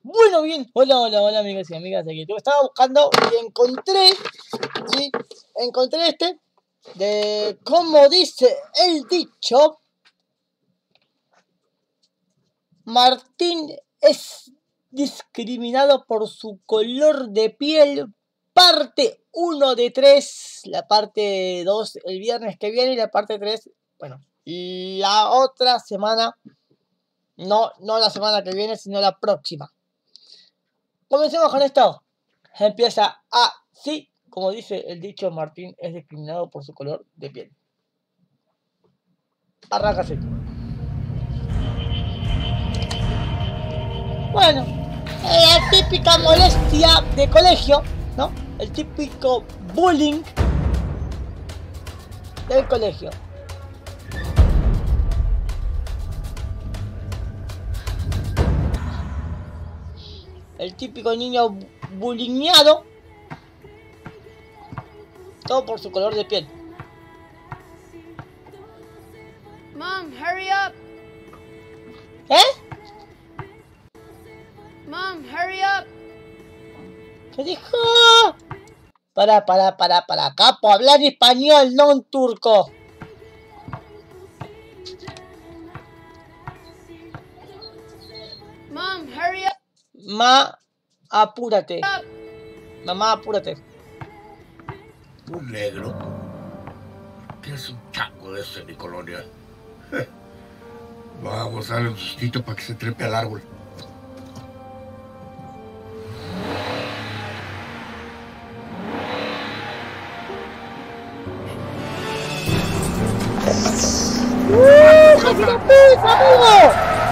Bueno, bien. Hola, amigos y amigas de aquí. Yo estaba buscando y encontré, ¿sí? Encontré este, de como dice el dicho, Martín es discriminado por su color de piel, parte 1 de 3, la parte 2 el viernes que viene y la parte 3, bueno, la otra semana, no la semana que viene, sino la próxima. Comencemos con esto. Empieza así, como dice el dicho, Martín es discriminado por su color de piel. Arráncase. Bueno, la típica molestia de colegio, ¿no? El típico bullying del colegio. El típico niño bullyingado, todo por su color de piel. Mom, hurry up. Mom, hurry up. ¿Qué dijo? Para, capo, hablar español, no en turco. Mom, hurry up. Apúrate. Mamá, apúrate. Un negro. ¿Qué es un chango de ese en mi colonia? Vamos a darle un sustito para que se trepe al árbol. ¡Amigo!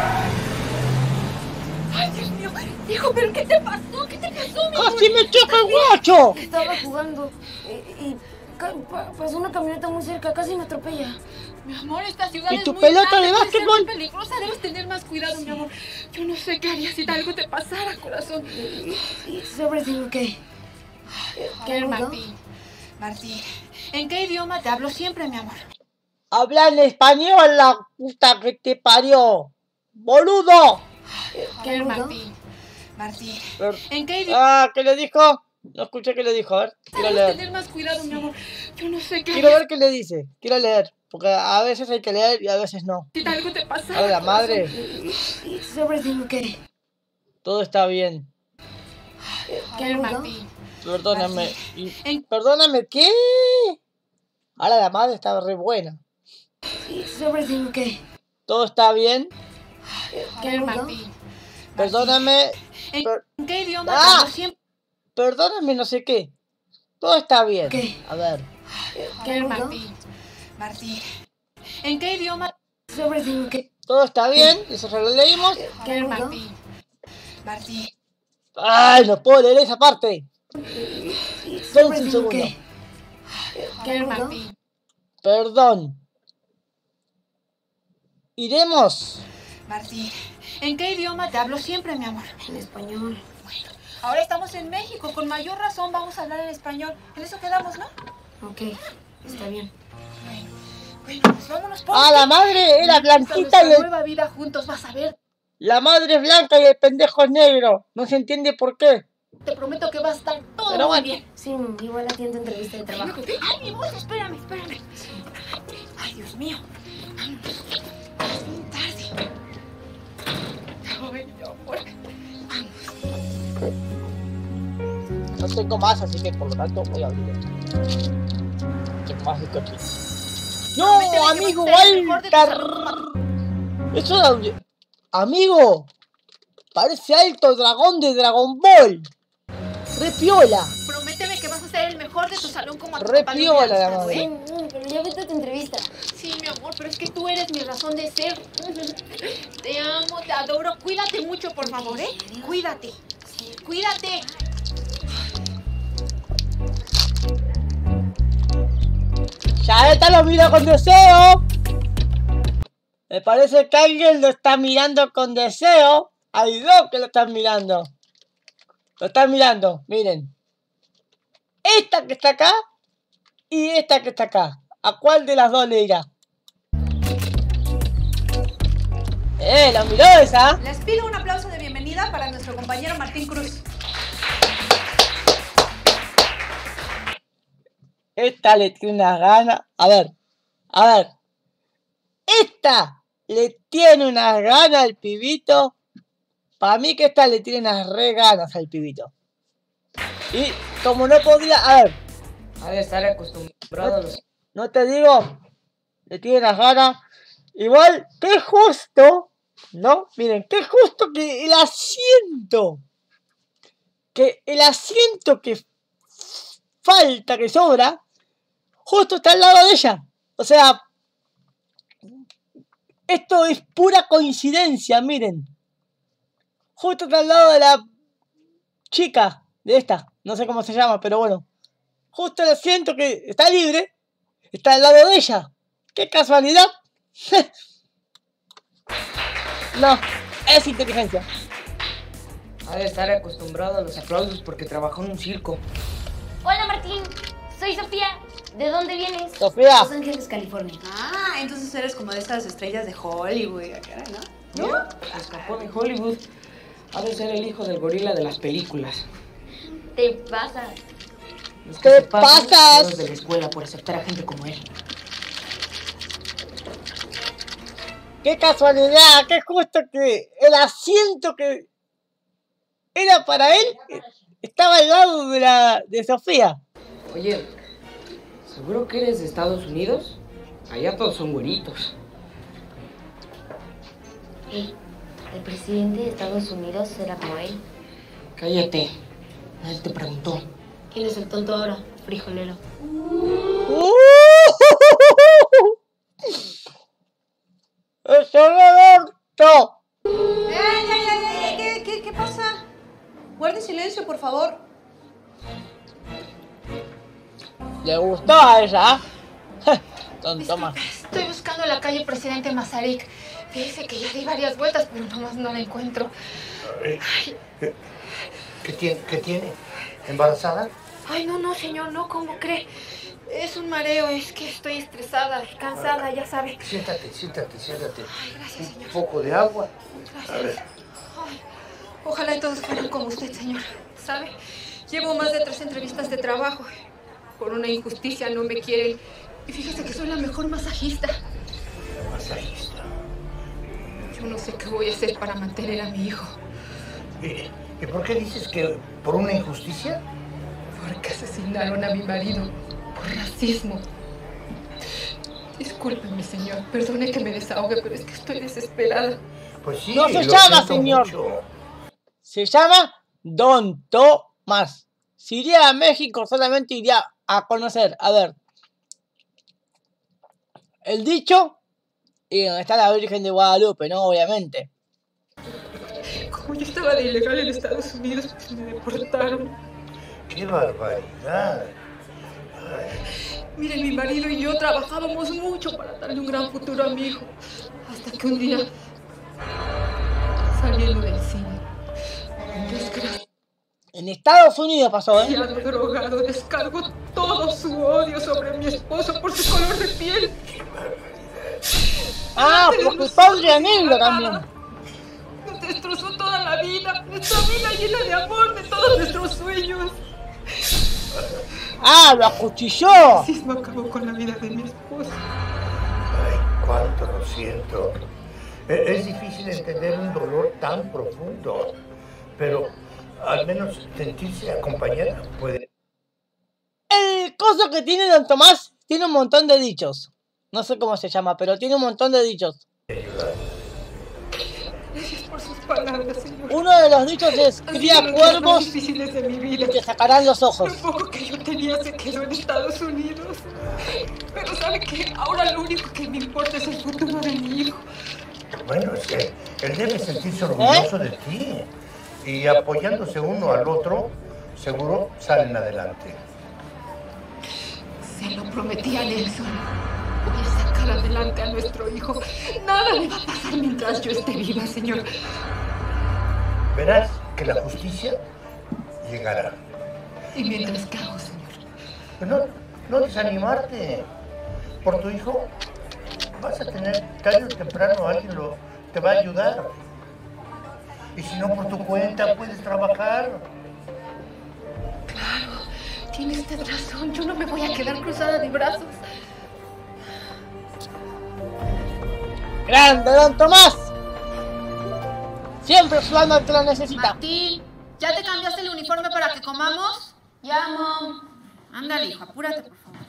Ay, Dios mío. Hijo, ¿pero qué te pasó? ¿Qué te pasó, mi amor? ¡Casi me choca el guacho! Estaba jugando y pasó una camioneta muy cerca, casi me atropella. Mi amor, esta ciudad ¿Y es tu muy pelota grande, de puede ser básquetbol? muy peligrosa, debes tener más cuidado, mi amor. Yo no sé qué haría si algo te pasara, corazón. It's everything okay. A ver, Martín, ¿en qué idioma te hablo siempre, mi amor? Habla en español, la puta que te parió. ¡Boludo! A ver, Martín, ¿en qué idioma? Ah, ¿qué le dijo? No escuché qué le dijo, a ver, quiero Debes leer. tener más cuidado, mi amor. Yo no sé qué Quiero haría ver qué le dice, quiero leer. Porque a veces hay que leer y a veces no. si algo te pasara. A ver, la corazón. madre, It's everything okay. todo está bien. A ver, Martín. Perdóname. ¿En ¿Perdóname qué? Ahora la madre está re buena. It's everything okay. ¿Todo está bien? A ver, Martín. Perdóname. ¿En qué idioma ¡Ah! te hablo siempre? Perdóname no sé qué. Todo está bien. ¿Qué? A ver. A ver, Martín. ¿En qué idioma? It's everything okay. ¿Todo está bien? Eso ya lo leímos. A ver, Martín. ¡Ay! No puedo leer esa parte. It's Espérense un everything segundo. okay. A ver, Martín. Perdón. ¿Iremos? Martín, ¿en qué idioma te hablo siempre, mi amor? En español. Ahora estamos en México, con mayor razón vamos a hablar en español. En eso quedamos, ¿no? Ok, está bien. Bueno, pues vámonos por Ah, la madre era blanquita y el... nueva vida juntos, vas a ver. La madre es blanca y el pendejo es negro. No se entiende por qué. Te prometo que va a estar todo Pero muy bueno. bien. Sí, igual atiendo entrevista de trabajo. Ay, mi amor, espérame. Ay, Dios mío. Vámonos. Es muy tarde. Ay, mi amor. No tengo más, así que por lo tanto voy a abrir esto. Tengo más de que aquí. ¡No, Prométeme que amigo vas a ser el mejor de tu Walter! salón. Eso era... Amigo, parece Alto Dragón de Dragon Ball. Re piola. Prométeme que vas a ser el mejor de tu salón como a tu Re papá le piola hubiera la gustado, madre. ¿eh? Pero ya vete a tu entrevista. Sí, mi amor, pero es que tú eres mi razón de ser. Te amo, te adoro. Cuídate mucho, por favor, ¿eh? Cuídate. Cuídate. Ya esta lo mira con deseo. Me parece que alguien lo está mirando con deseo. Hay dos que lo están mirando. Lo están mirando, miren. Esta que está acá y esta que está acá. ¿A cuál de las dos le irá? La miró esa. Les pido un aplauso de bienvenida para nuestro compañero Martín Cruz. Esta le tiene unas ganas. A ver. Esta le tiene unas ganas al pibito. Para mí que esta le tiene unas re ganas al pibito. Y como no podía... A ver. Ha de estar acostumbrado a los... No te digo. Le tiene unas ganas. Igual, qué justo. ¿No? Miren, qué justo que el asiento. Que falta, que sobra. Justo está al lado de ella. O sea... Esto es pura coincidencia, miren. Justo está al lado de la chica de esta. No sé cómo se llama, pero bueno. Justo el asiento que está libre está al lado de ella. ¡Qué casualidad! No, es inteligencia. Ha de estar acostumbrado a los aplausos porque trabajó en un circo. Hola, Martín. Soy Sofía. ¿De dónde vienes? Sofía. Los Ángeles, California. Ah, entonces eres como de estas estrellas de Hollywood, ¿no? ¿No? Se escapó de Hollywood. Ha de ser el hijo del gorila de las películas. Te pasa. Los que ¡Te se pasan pasas! son los de la escuela por aceptar a gente como él. ¡Qué casualidad! ¡Qué justo que el asiento que era para él estaba al lado de Sofía! Oye, ¿seguro que eres de Estados Unidos? Allá todos son güeritos. ¿El presidente de Estados Unidos era como él? Cállate. Él te preguntó. ¿Quién es el tonto ahora? Frijolero. ¡Es Roberto! ¿Qué pasa? Guarde silencio, por favor. ¿Le gustó a ella? Tonto más. Estoy buscando la calle Presidente Masaryk. Dice que ya di varias vueltas, pero nomás no la encuentro. ¿Qué tiene? ¿Embarazada? Ay, no, señor, no, ¿cómo cree? Es un mareo, es que estoy estresada, cansada, ya sabe. Siéntate. Ay, gracias, Un señor. poco de agua. Gracias. Ay, ojalá y todos fueran como usted, señor. ¿Sabe? Llevo más de 3 entrevistas de trabajo. Por una injusticia no me quieren. Y fíjese que soy la mejor masajista. Masajista. Yo no sé qué voy a hacer para mantener a mi hijo. ¿Y por qué dices que por una injusticia? Porque asesinaron a mi marido por racismo. Discúlpeme, señor. Perdone que me desahogue, pero es que estoy desesperada. Pues sí, No se lo llama, siento señor. mucho. Se llama Don Tomás. Si iría a México, solamente iría a conocer, a ver, el dicho y donde está la Virgen de Guadalupe, ¿no? Obviamente. Como yo estaba de ilegal en Estados Unidos, pues me deportaron. ¡Qué barbaridad! Miren, mi marido y yo trabajábamos mucho para darle un gran futuro a mi hijo. Hasta que un día, saliendo del cine, En Estados Unidos pasó, ¿eh? desgraciado drogado descargó todo su odio sobre mi esposo por su color de piel. Ah, porque padre era negro también. Nos destrozó toda la vida, nuestra vida llena de amor, de todos nuestros sueños. Ah, lo acuchilló. El racismo acabó con la vida de mi esposo. Ay, cuánto lo siento. Es difícil entender un dolor tan profundo, pero al menos sentirse acompañada puede... El coso que tiene Don Tomás tiene un montón de dichos. No sé cómo se llama, pero tiene un montón de dichos. Gracias por sus palabras, señor. Uno de los dichos es: Han cría sido los días más cuervos difíciles de mi vida. y te sacarán los ojos. Lo poco que yo tenía se quedó en Estados Unidos. Pero ¿sabe qué? Ahora lo único que me importa es el futuro de mi hijo. Bueno, es que él debe sentirse orgulloso de ti. Y apoyándose uno al otro, seguro salen adelante. Se lo prometí a Nelson. Voy a sacar adelante a nuestro hijo. Nada le va a pasar mientras yo esté viva, señor. Verás que la justicia llegará. ¿Y mientras qué hago, señor? Pero no desanimarte. Por tu hijo vas a tener tarde o temprano alguien lo te va a ayudar. Y si no por tu cuenta, puedes trabajar. Claro, tiene usted razón. Yo no me voy a quedar cruzada de brazos. ¡Grande, don Tomás! Siempre ayudando al que lo necesita. Martín, ¿ya te cambiaste el uniforme para que comamos? Ya, mom. Ándale, hijo, apúrate, por favor.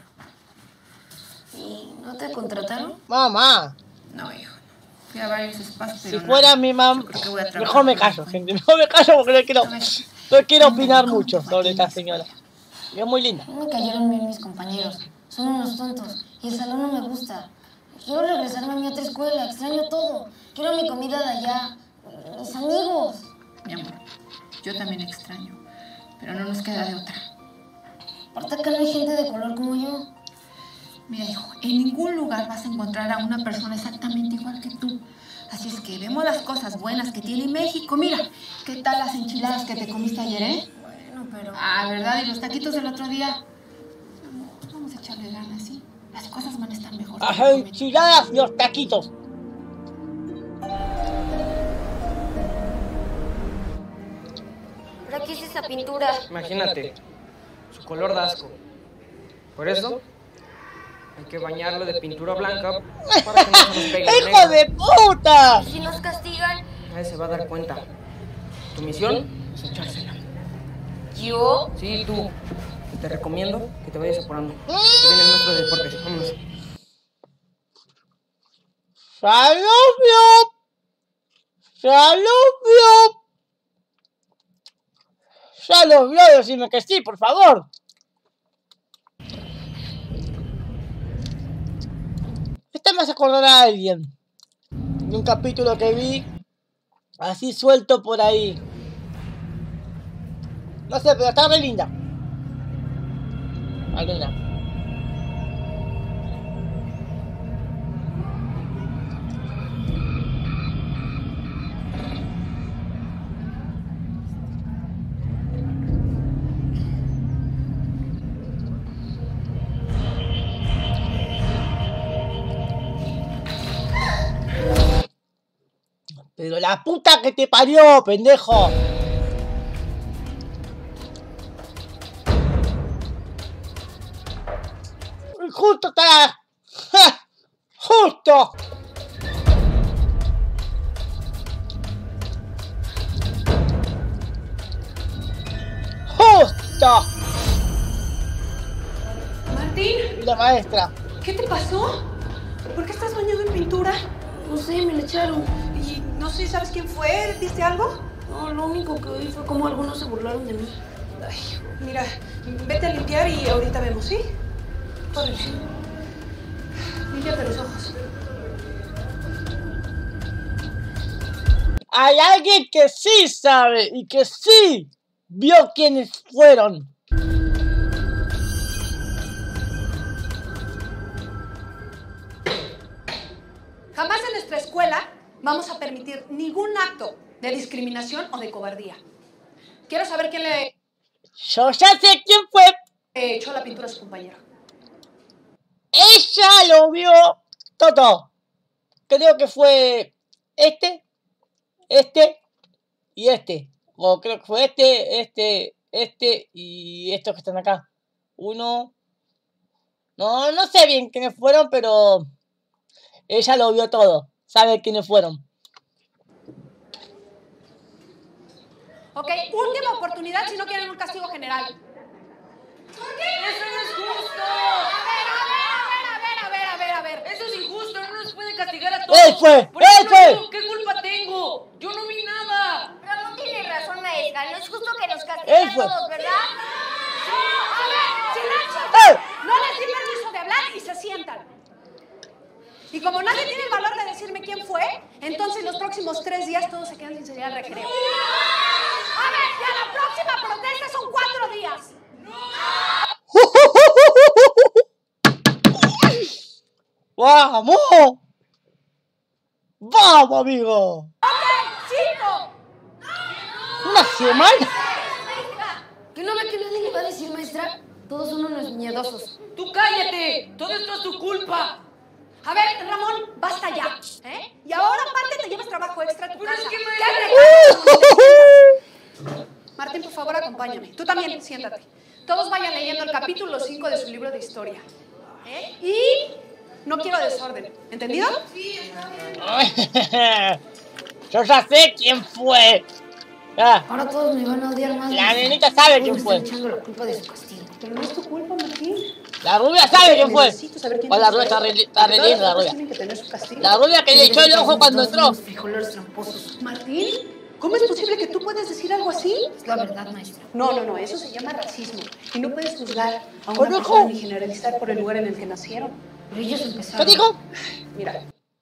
¿Y no te contrataron? Mamá, No, hijo. Fui a varios espacios, pero si fuera no. mi mamá, Yo creo que voy a trabajar mejor me con callo, ella. gente. Mejor me callo porque no quiero opinar mucho sobre esta señora. Y es muy linda. No me cayeron bien mis compañeros. Son unos tontos. Y el salón no me gusta. Quiero regresarme a mi otra escuela. Extraño todo. Quiero mi comida de allá. Mis amigos. Mi amor, yo también extraño, pero no nos queda de otra. Aparte acá no hay gente de color como yo. Mira, hijo, en ningún lugar vas a encontrar a una persona exactamente igual que tú. Así es que vemos las cosas buenas que tiene México. Mira, ¿qué tal las enchiladas que te comiste ayer, eh? Bueno, pero... Ah, ¿verdad? ¿Y los taquitos del otro día? Vamos a echarle ganas, ¿sí? Las cosas van a estar mejor. Las enchiladas y los taquitos. ¿Para qué es esa pintura? Imagínate, su color da asco. Por eso, hay que bañarlo de pintura blanca para que no se nos pegue el ¡Hijo negro. de puta! Si nos castigan, Nadie se va a dar cuenta. Tu misión es echársela. ¿yo? Sí, tú. Y te recomiendo que te vayas apurando. Que viene el maestro de deportes. Vámonos. ¡Salubio! ¡Salubio! Ya los vio, decime que sí, por favor. Esta me hace acordar a alguien. De un capítulo que vi. Así suelto por ahí. No sé, pero está re linda. Alguna. Pero la puta que te parió, pendejo. Justo está. ¡Ja! Justo. Justo. Martín, Y la maestra. ¿qué te pasó? ¿Por qué estás bañado en pintura? No sé, me la echaron. Y no sé, ¿sabes quién fue? ¿Viste algo? No, lo único que oí fue como algunos se burlaron de mí. Ay, mira, vete a limpiar y ahorita vemos, ¿sí? Corre. Límpiate los ojos. Hay alguien que sí sabe y que sí vio quiénes fueron. Jamás en nuestra escuela vamos a permitir ningún acto de discriminación o de cobardía. Quiero saber quién le Yo ya sé quién fue. echó la pintura a su compañero. Ella lo vio todo. Creo que fue este y este. O creo que fue este y estos que están acá. Uno. No sé bien quiénes fueron, pero ella lo vio todo. Sabe quiénes fueron. Ok, última oportunidad si no quieren un castigo general. ¿Por qué? ¡Eso no es justo! A ver. Eso es injusto, no nos puede castigar a todos. ¡Él fue! Por ejemplo, ¡Él fue! yo, ¿qué culpa tengo? Yo no vi nada. Ramón tiene razón, maestra. No es justo que nos castiguen Él a fue. todos, ¿verdad? A ver, silencio. ¡Eh! No les di permiso de hablar y se sientan. Y como nadie tiene el valor de decirme quién fue, entonces los próximos 3 días todos se quedan sin salir al recreo. A ver, ya la próxima protesta son 4 días. ¡Vamos! ¡Vamos, amigo! Ok, 5. ¿Una semana? ¿Que no ve que nadie le va a decir, maestra? Todos son unos miedosos. ¡Tú cállate! ¡Todo esto es tu culpa! A ver, Ramón, basta ya, ¿eh? Y ahora aparte te llevas trabajo extra a tu casa. Martín, por favor, acompáñame. Tú también, siéntate. Todos vayan leyendo el capítulo 5 de su libro de historia. ¿Eh? Y no quiero desorden. ¿Entendido? Sí, está bien. Yo ya sé quién fue. Ah, Ahora todos me van a odiar más. la nenita sabe quién Me fue. están echando la culpa de su castigo. Pero no es tu culpa, Martín. La rubia sabe quién fue. Necesito saber quién O la te rubia hizo está eso. re linda, la Todas rubia. tienen que tener su castigo. La rubia que le echó el ojo cuando entró. Los frijoleros tramposos. Martín, ¿cómo es posible que tú puedas decir algo así? Es la verdad, maestra. No, eso se llama racismo. Y no puedes juzgar a una ¿Conejo? persona ni generalizar por el lugar en el que nacieron. Pero ellos ¿Qué empezaron. dijo? Mira,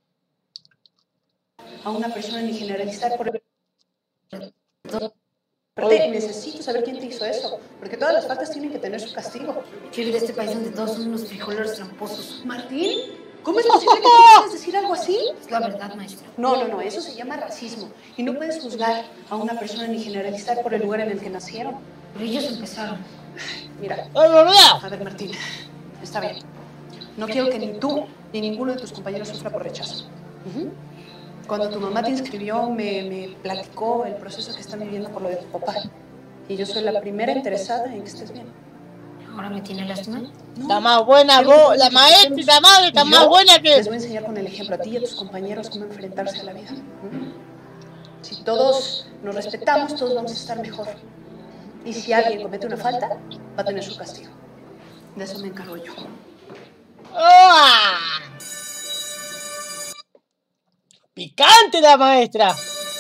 a una persona ni generalizar por el... Aparte, necesito saber quién te hizo eso, porque todas las faltas tienen que tener su castigo. Quiero ir a este país donde todos son unos frijoleros tramposos. Martín, ¿cómo es posible que tú puedas decir algo así? Es la verdad, maestra. No, eso se llama racismo. Y no puedes juzgar a una persona ni generalizar por el lugar en el que nacieron. Pero ellos empezaron. Mira, ¡Es verdad! a ver, Martín, está bien. No quiero que ni tú ni ninguno de tus compañeros sufra por rechazo. Cuando tu mamá te inscribió, me platicó el proceso que están viviendo por lo de tu papá. Y yo soy la primera interesada en que estés bien. ¿Ahora me tiene lástima? La más buena, la maestra y la madre está más buena que... Les voy a enseñar con el ejemplo a ti y a tus compañeros cómo enfrentarse a la vida. Si todos nos respetamos, todos vamos a estar mejor. Y si alguien comete una falta, va a tener su castigo. De eso me encargo yo. ¡Ah! ¡Picante la maestra!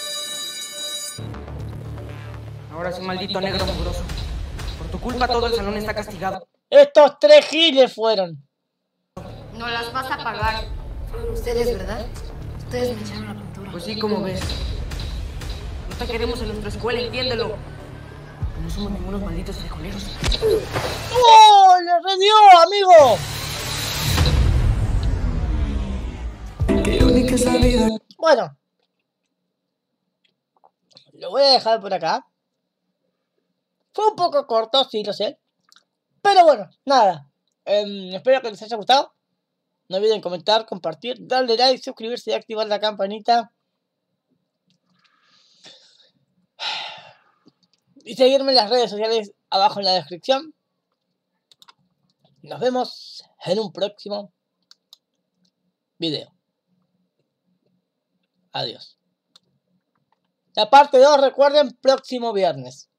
Ahora sí, maldito negro mugroso. Por tu culpa todo el salón está castigado. Estos 3 giles fueron. No las vas a pagar. Fueron ustedes, ¿verdad? Ustedes me echaron la pintura. Pues sí, como ves. No te queremos en nuestra escuela, entiéndelo. No somos ningunos malditos frijoleros. ¡Oh! ¡Le redió, amigo! Bueno. Lo voy a dejar por acá. Fue un poco corto, sí, lo sé. Pero bueno, nada. Espero que les haya gustado. No olviden comentar, compartir, darle like, suscribirse y activar la campanita. Y seguirme en las redes sociales abajo en la descripción. Nos vemos en un próximo video. Adiós. La parte 2, recuerden, próximo viernes.